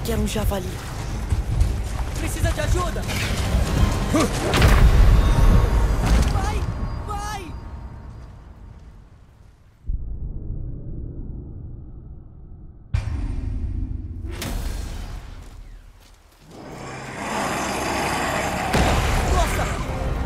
que era um javali. Precisa de ajuda? Vai! Vai! Nossa!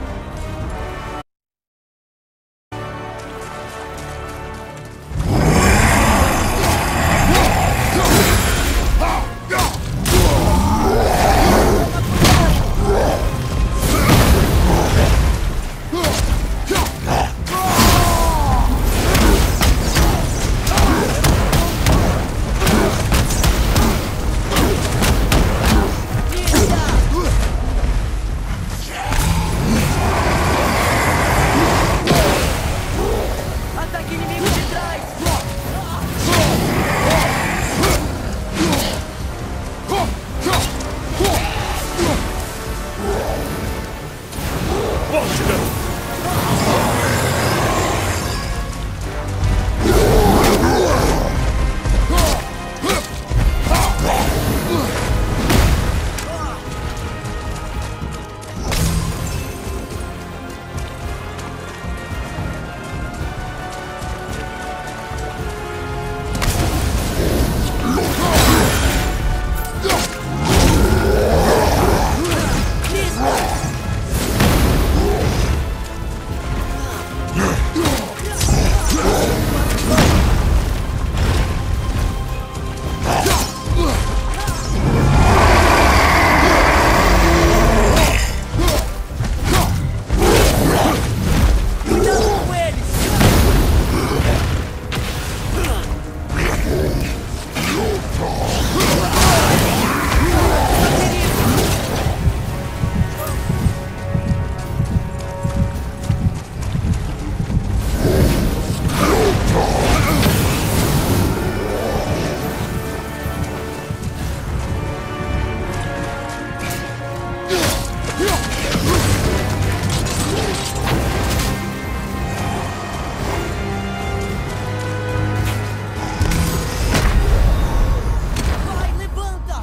Ataque inimigo de trás! Volte, garoto! Cuidado com eles! Vai, levanta!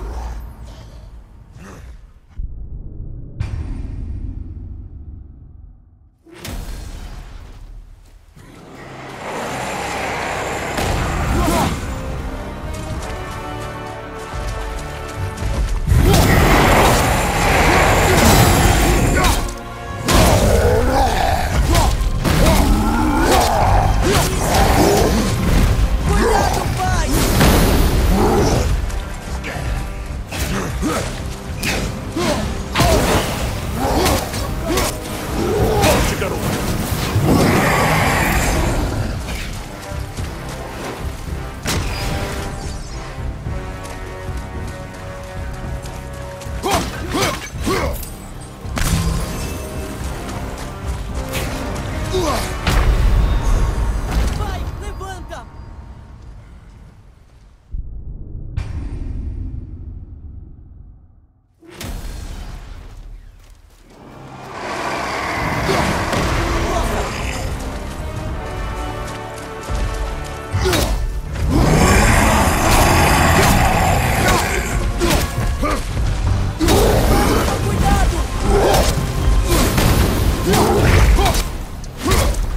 Cuidado, pai! Volte, garoto! Vai, levanta! Cuidado!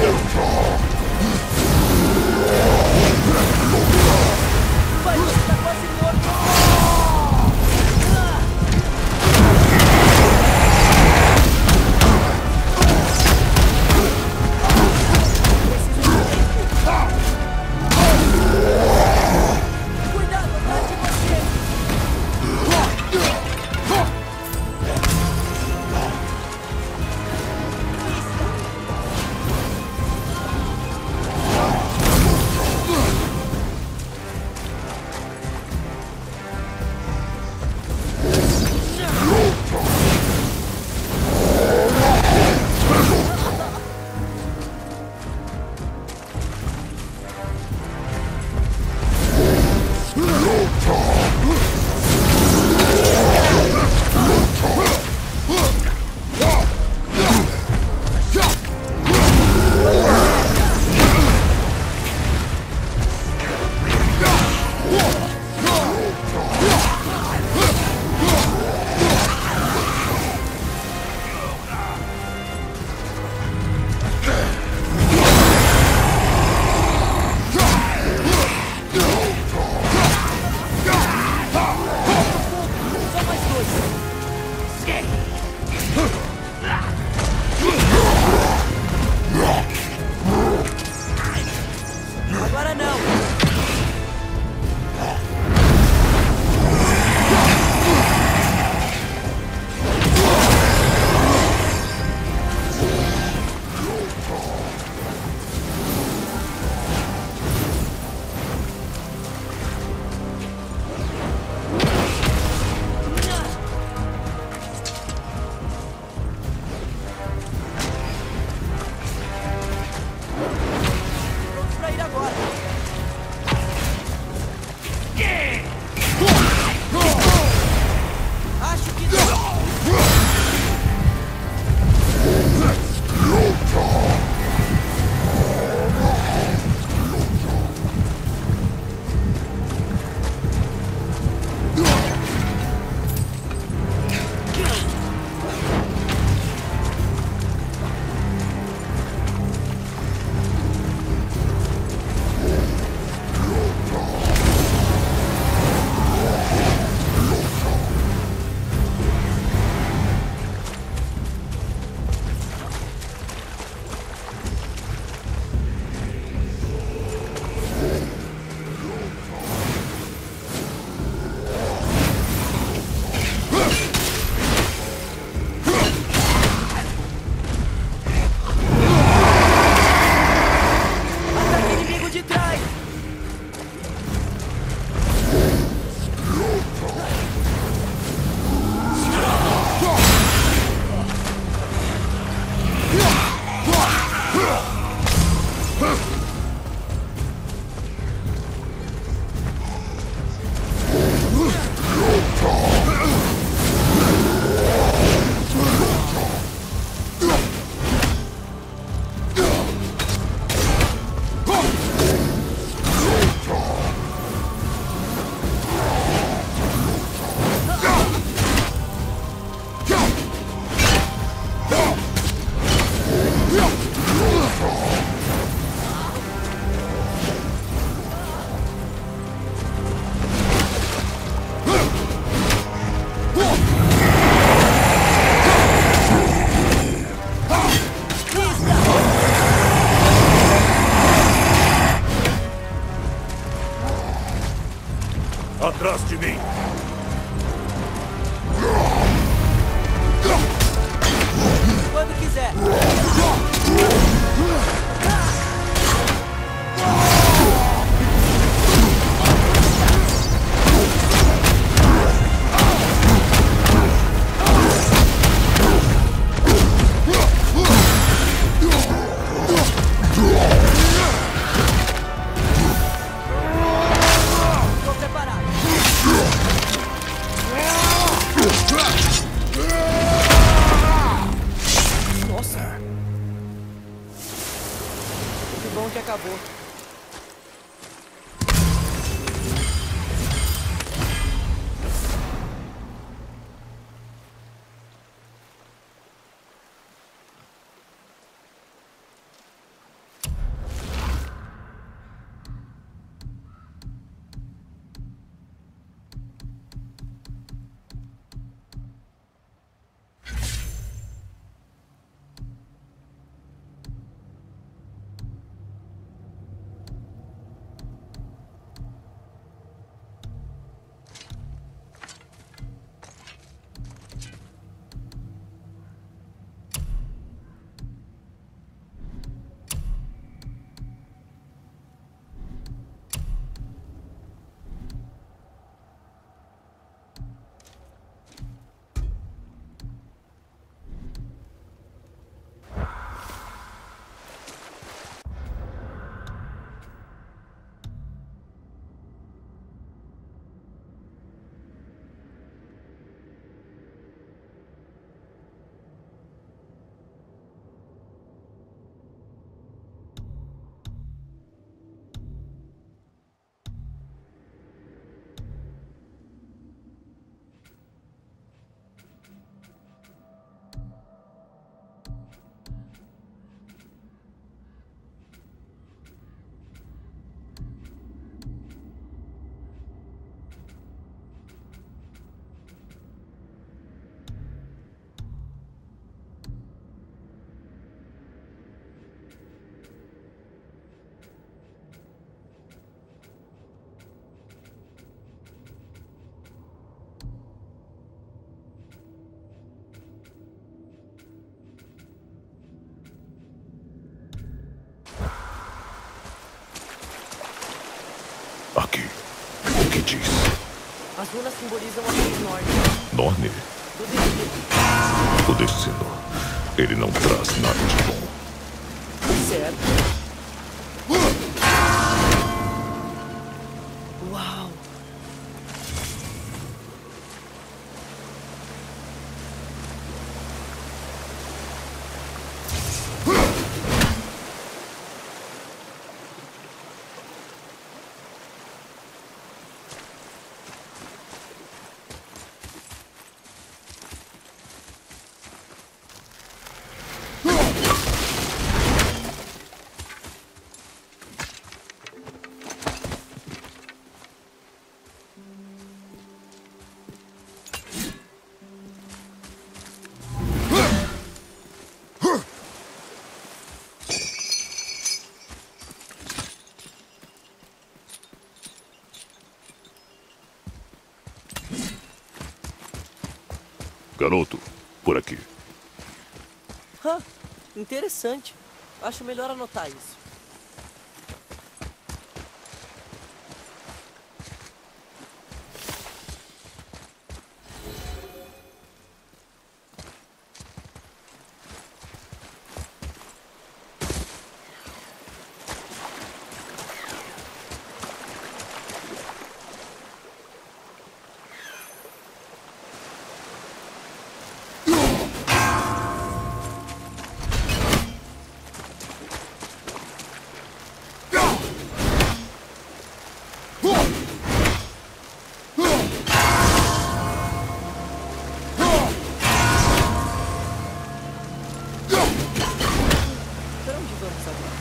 Vai, você tá quase morto! Preciso de tempo! Cuidado atrás de você! Só mais dois! Agora não! Prontos pra ir agora! Acho que não! Ataque inimigo de trás! Atrás de mim! Quando quiser! Estou preparado! Nossa! Que bom que acabou. diz? As runas simbolizam a luz norte Norne? do destino. O destino. Ele não traz nada de bom. Certo. Uau! Garoto, por aqui. Interessante. Acho melhor anotar isso. Para onde vamos agora?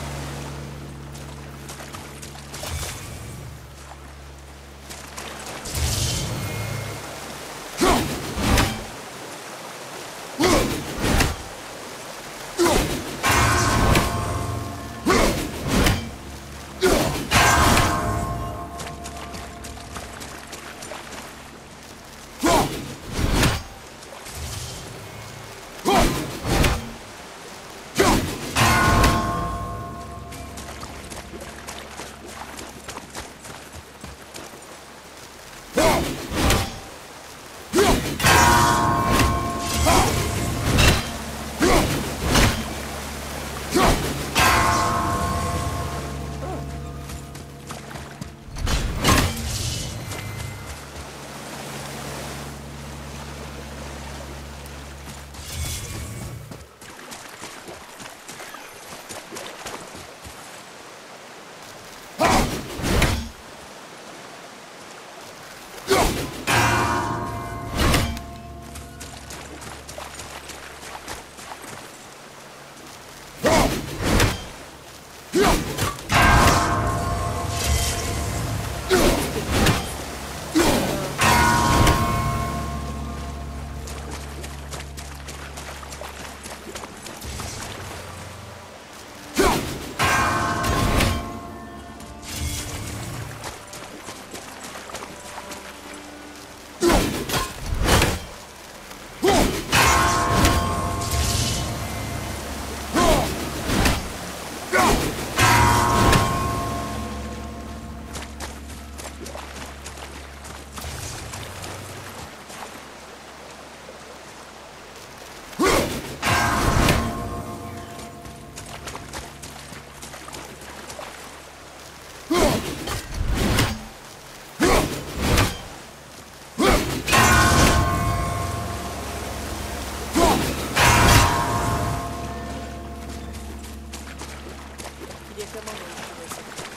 Queria que a mamãe tivesse aqui.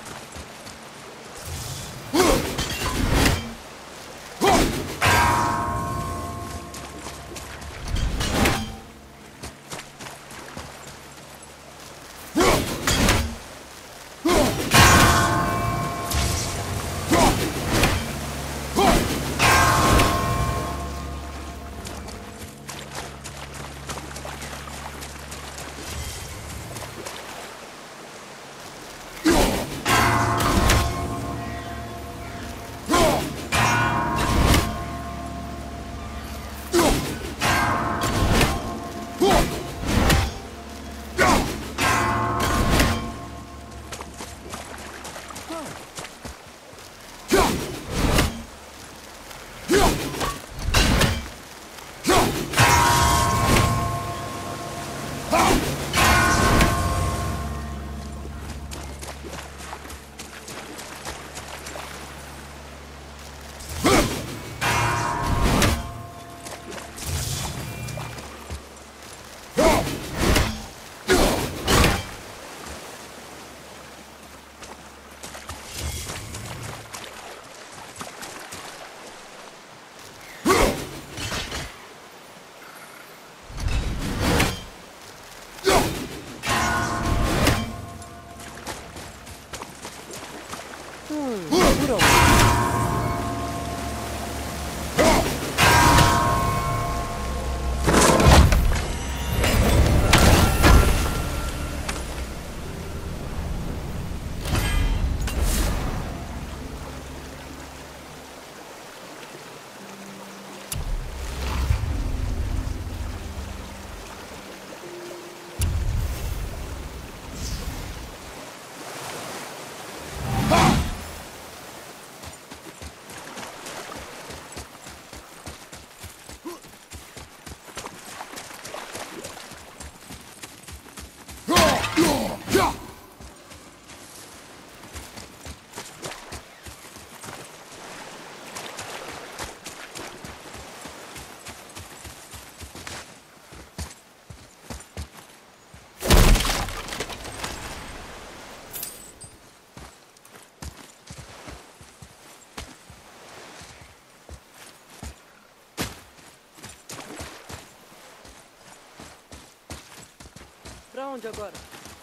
onde agora?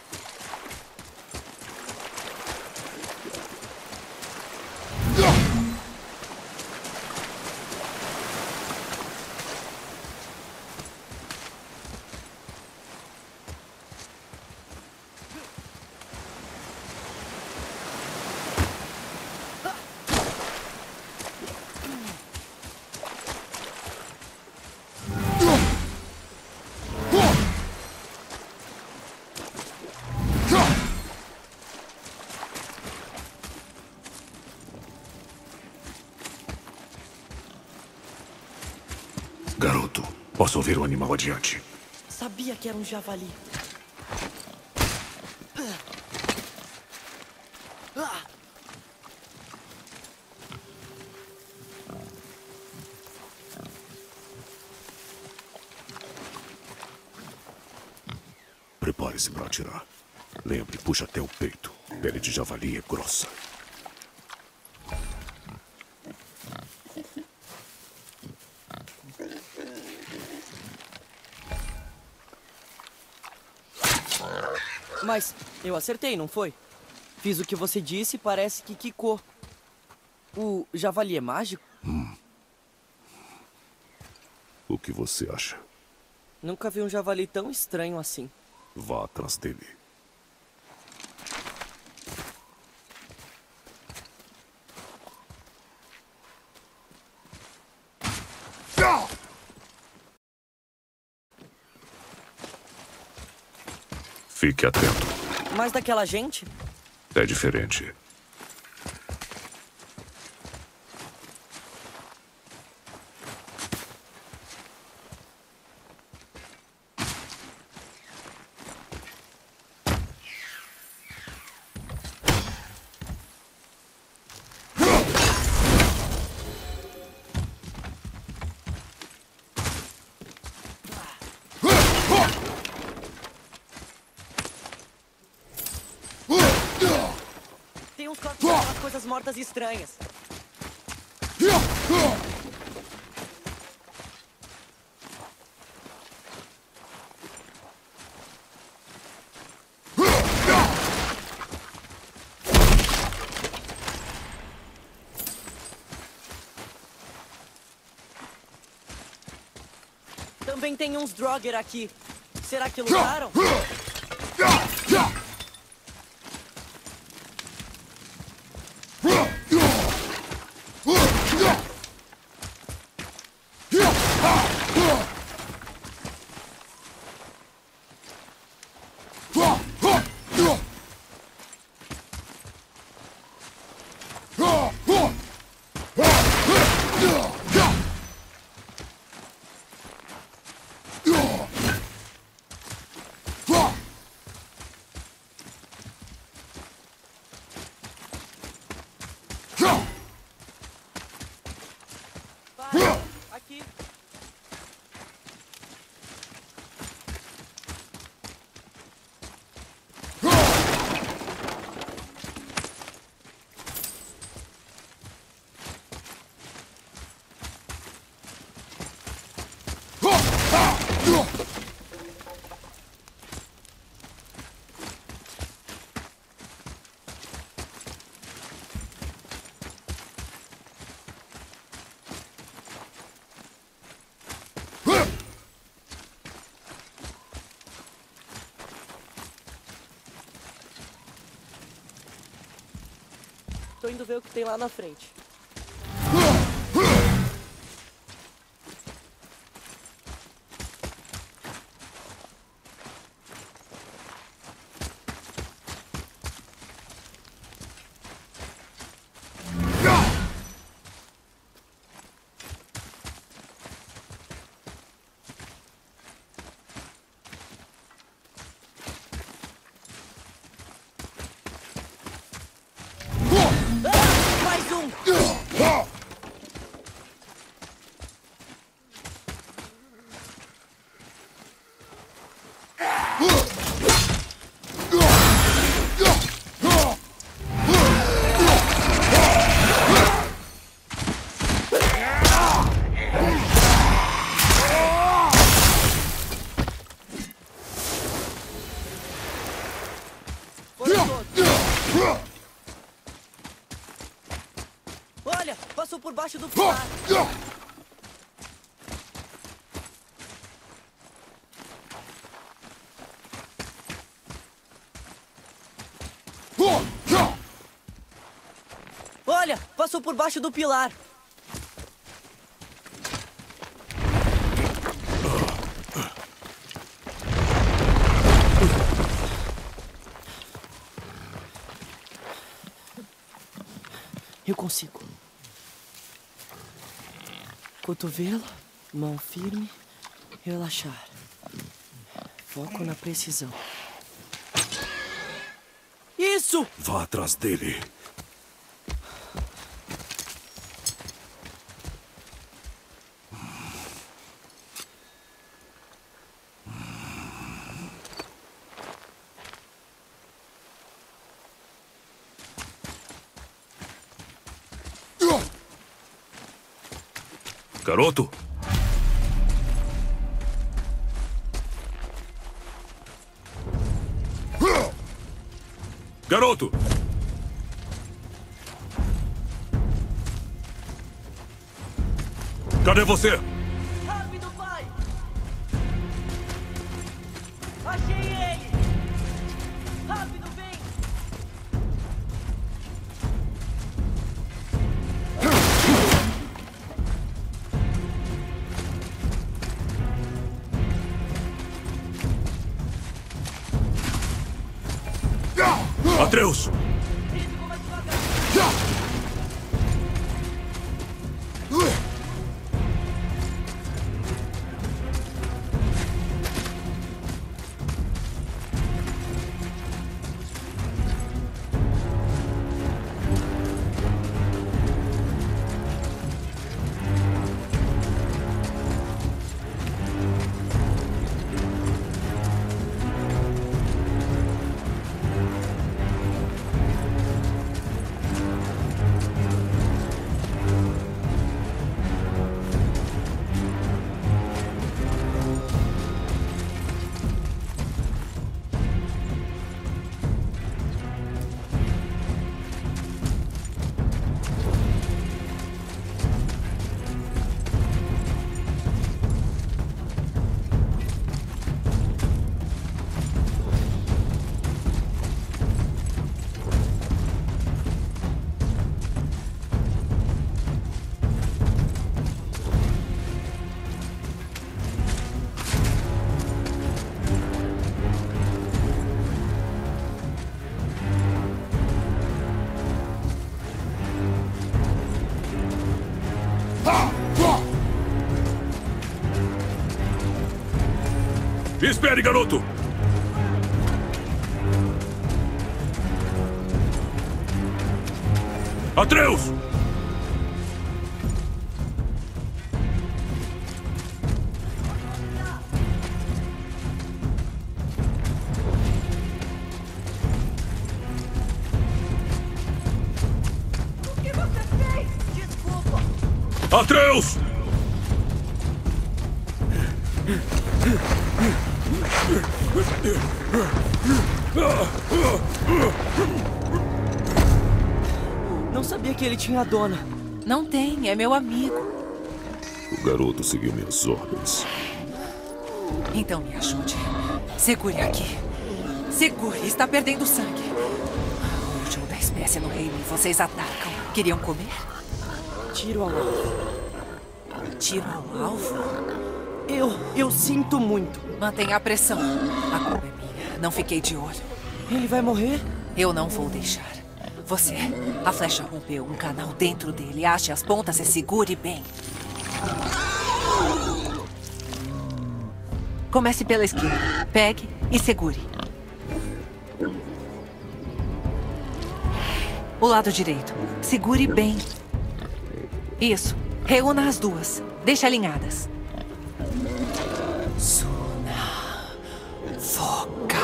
Garoto, posso ouvir o animal adiante. Sabia que era um javali. Prepare-se para atirar. Lembre, puxa até o peito. Pele de javali é grossa. Mas eu acertei, não foi? Fiz o que você disse e parece que quicou. O javali é mágico? O que você acha? Nunca vi um javali tão estranho assim. Vá atrás dele. Fique atento. Mas daquela gente? É diferente. Tem uns corpos com coisas mortas estranhas. Também tem uns Draugr aqui. Será que lutaram? Vai, aqui. Tô indo ver o que tem lá na frente. Mais um! passou por baixo do pilar. Olha, passou por baixo do pilar. Eu consigo. Cotovelo, mão firme, relaxar. Foco na precisão. Isso! Vá atrás dele. Garoto! Garoto! Cadê você? Rápido, pai! Achei ele! Rápido, vem! Atreus! Ele ficou mais devagar. Espere, garoto! Atreus! O que você fez? Desculpa! Atreus! Não sabia que ele tinha dona. Não tem, é meu amigo. O garoto seguiu minhas ordens. Então me ajude. Segure aqui. Segure, está perdendo sangue. O último da espécie no reino e vocês atacam. Queriam comer? Tiro ao alvo. Tiro ao alvo? Eu sinto muito. Mantenha a pressão. A culpa é minha. Não fiquei de olho. Ele vai morrer? Eu não vou deixar. Você, a flecha rompeu um canal dentro dele. Ache as pontas e segure bem. Comece pela esquerda. Pegue e segure. O lado direito. Segure bem. Isso. Reúna as duas. Deixe alinhadas. Suna. Foca.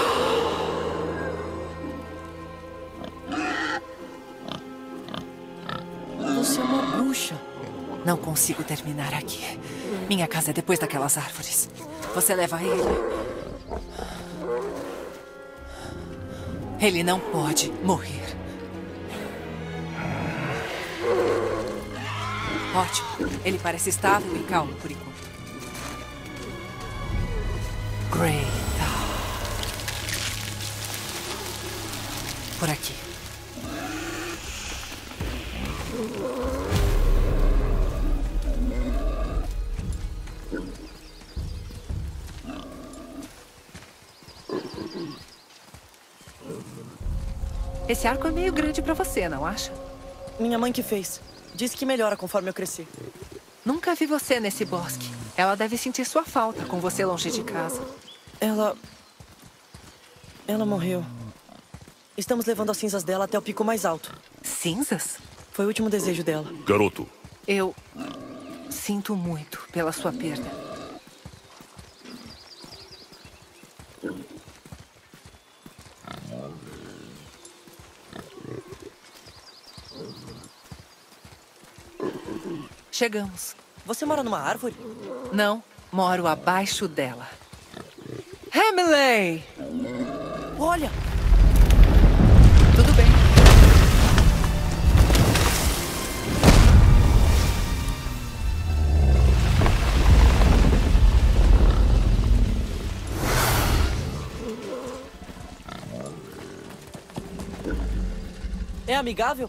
Você é uma bruxa. Não consigo terminar aqui. Minha casa é depois daquelas árvores. Você leva ele. Ele não pode morrer. Ótimo. Ele parece estável e calmo por enquanto. Great. Por aqui. Esse arco é meio grande pra você, não acha? Minha mãe que fez. Disse que melhora conforme eu crescer. Nunca vi você nesse bosque. Ela deve sentir sua falta com você longe de casa. Ela morreu. Estamos levando as cinzas dela até o pico mais alto. Cinzas? Foi o último desejo dela. Garoto, Eu sinto muito pela sua perda. Chegamos. Você mora numa árvore? Não, moro abaixo dela. Hamley! Olha! Tudo bem. É amigável?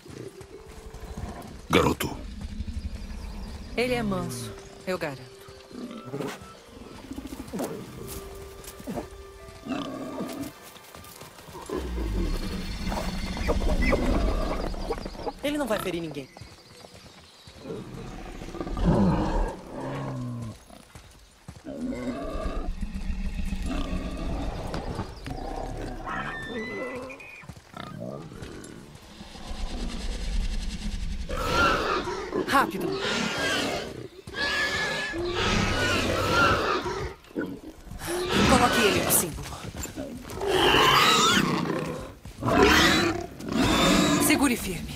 garoto. Ele é manso, eu garanto. Ele não vai ferir ninguém. Rápido. Coloque ele no símbolo. Segure firme.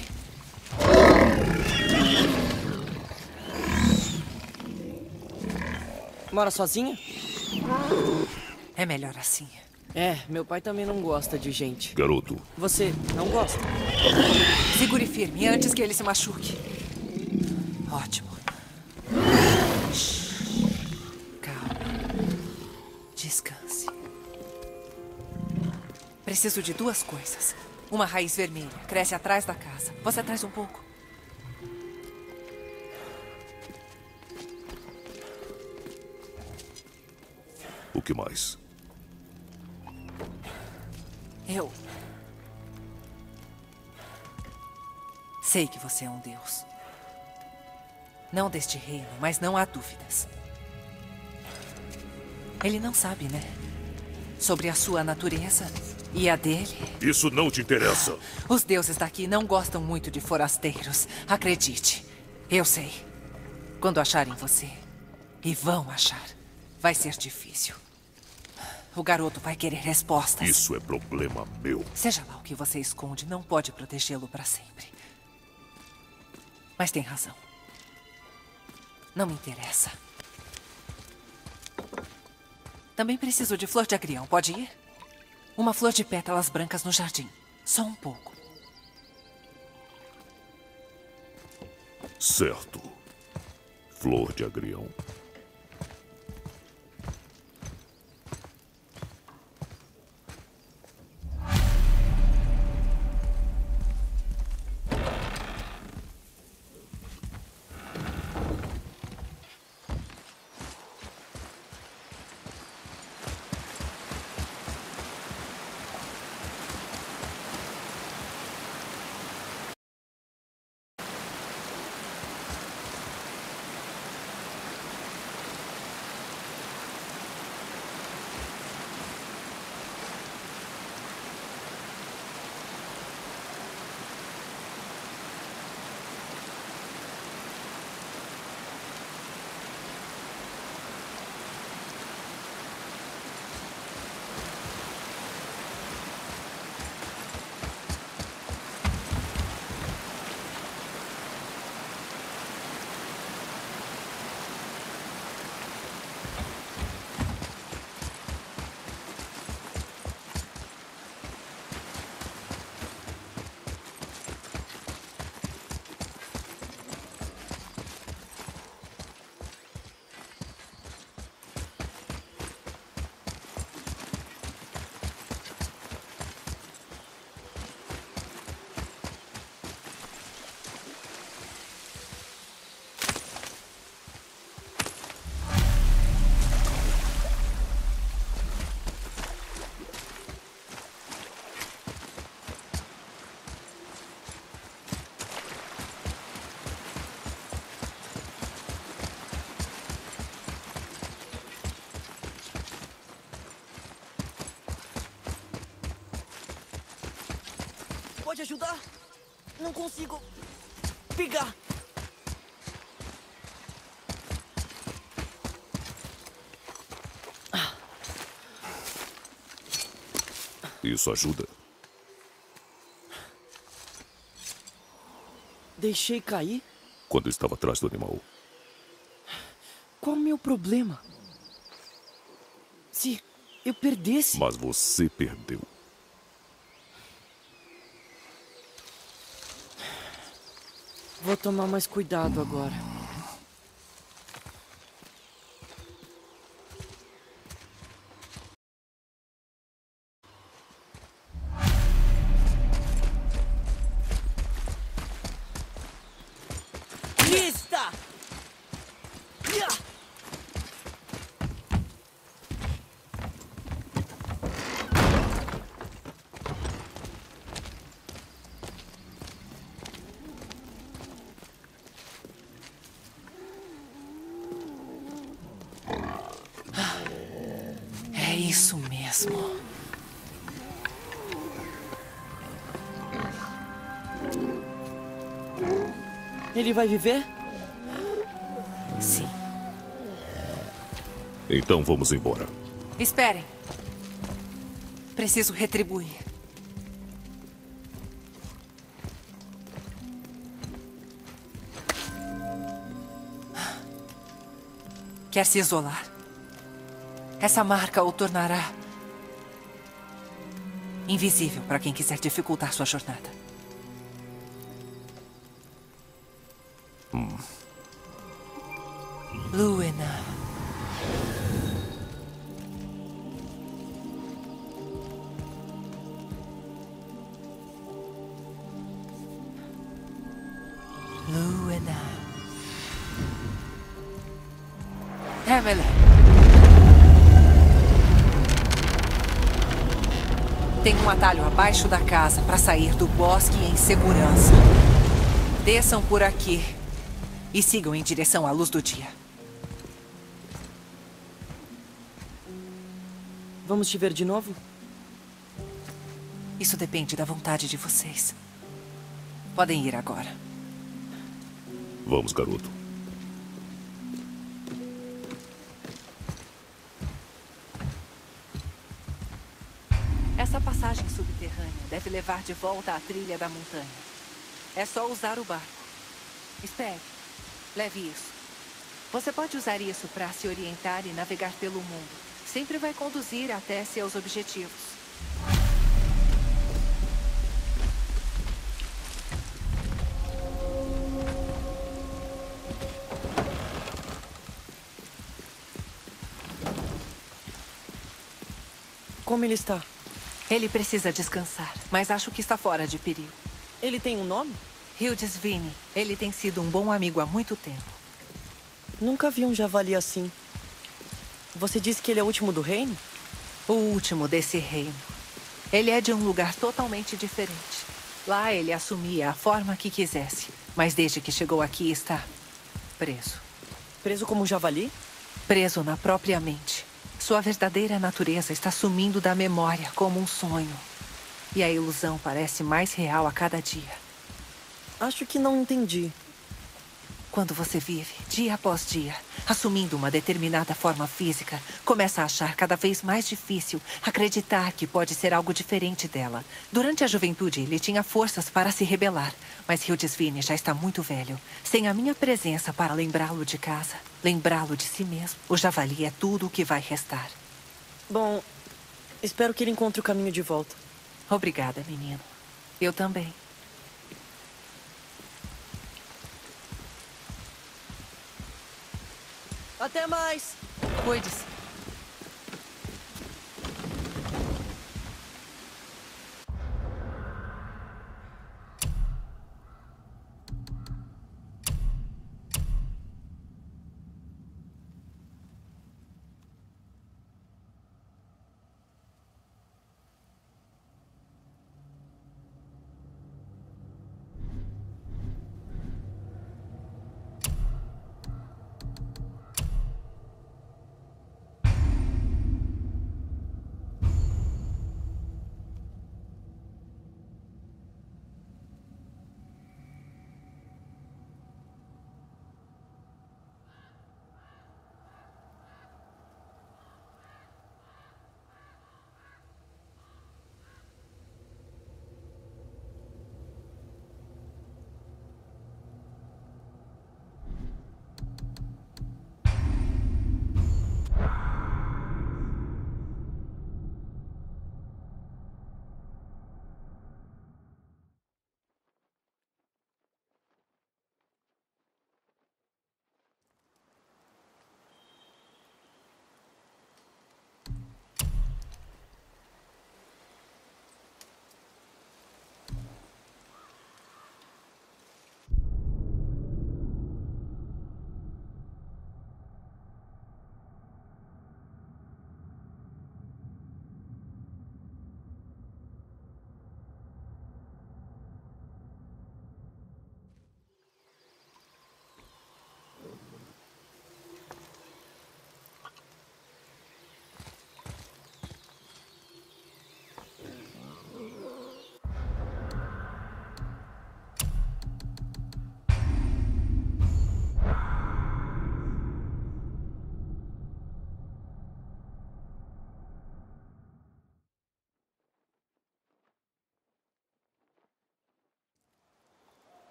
Mora sozinha? É melhor assim. É, meu pai também não gosta de gente. Garoto, Você não gosta? Segure firme antes que ele se machuque. Ótimo. Shhh. Calma. Descanse. Preciso de duas coisas. Uma raiz vermelha. Cresce atrás da casa. Você traz um pouco. o que mais? Eu sei que você é um deus. Não deste reino, mas não há dúvidas. Ele não sabe, né? Sobre a sua natureza e a dele. Isso não te interessa. Os deuses daqui não gostam muito de forasteiros. Acredite. Eu sei. Quando acharem você, e vão achar, vai ser difícil. O garoto vai querer respostas. Isso é problema meu. Seja lá o que você esconde, não pode protegê-lo para sempre. Mas tem razão. Não me interessa. Também preciso de flor de agrião, pode ir? Uma flor de pétalas brancas no jardim. Só um pouco. Certo. Flor de agrião. pode ajudar? Não consigo pegar. Isso ajuda? Deixei cair? Quando estava atrás do animal. Qual o meu problema? Se eu perdesse... Mas você perdeu. Vou tomar mais cuidado agora. Lista! É isso mesmo. Ele vai viver? Sim. Então vamos embora. Esperem. Preciso retribuir. Quer se isolar? Essa marca o tornará invisível para quem quiser dificultar sua jornada. Luena. Luena. Emily. Tem um atalho abaixo da casa para sair do bosque em segurança. Desçam por aqui e sigam em direção à luz do dia. Vamos te ver de novo? Isso depende da vontade de vocês. Podem ir agora. Vamos, garoto. Essa passagem subterrânea deve levar de volta à trilha da montanha. É só usar o barco. Espere. Leve isso. Você pode usar isso para se orientar e navegar pelo mundo. Sempre vai conduzir até seus objetivos. Como ele está? Ele precisa descansar, mas acho que está fora de perigo. Ele tem um nome? Hildisvini. Ele tem sido um bom amigo há muito tempo. Nunca vi um javali assim. Você disse que ele é o último do reino? O último desse reino. Ele é de um lugar totalmente diferente. Lá ele assumia a forma que quisesse, mas desde que chegou aqui está preso. Preso como um javali? Preso na própria mente. Sua verdadeira natureza está sumindo da memória como um sonho. E a ilusão parece mais real a cada dia. Acho que não entendi. Quando você vive, dia após dia, assumindo uma determinada forma física, começa a achar cada vez mais difícil acreditar que pode ser algo diferente dela. Durante a juventude, ele tinha forças para se rebelar, mas Hildisvini já está muito velho. Sem a minha presença para lembrá-lo de casa, lembrá-lo de si mesmo, o javali é tudo o que vai restar. Bom, espero que ele encontre o caminho de volta. Obrigada, menino. Eu também. Até mais! Cuide-se.